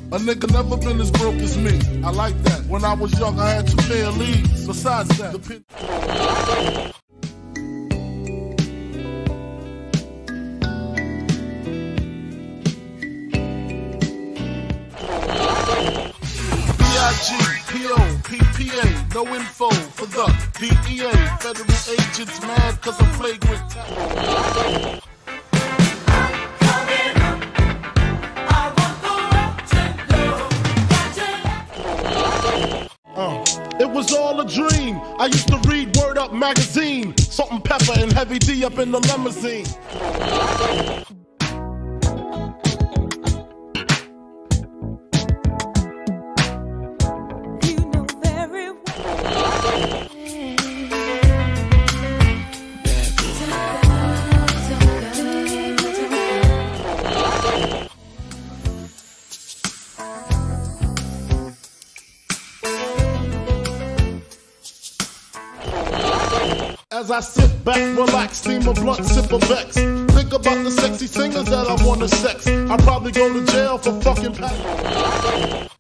A nigga never been as broke as me. I like that. When I was young, I had 2 pair of leaves. Besides that, PPA, no info for the DEA. Federal agents mad cause I'm flagrant. It was all a dream. I used to read Word Up magazine. Salt and pepper and Heavy D up in the limousine. As I sit back, relax, steam a blunt, sip a Vex. Think about the sexy singers that I wanna sex. I'd probably go to jail for fucking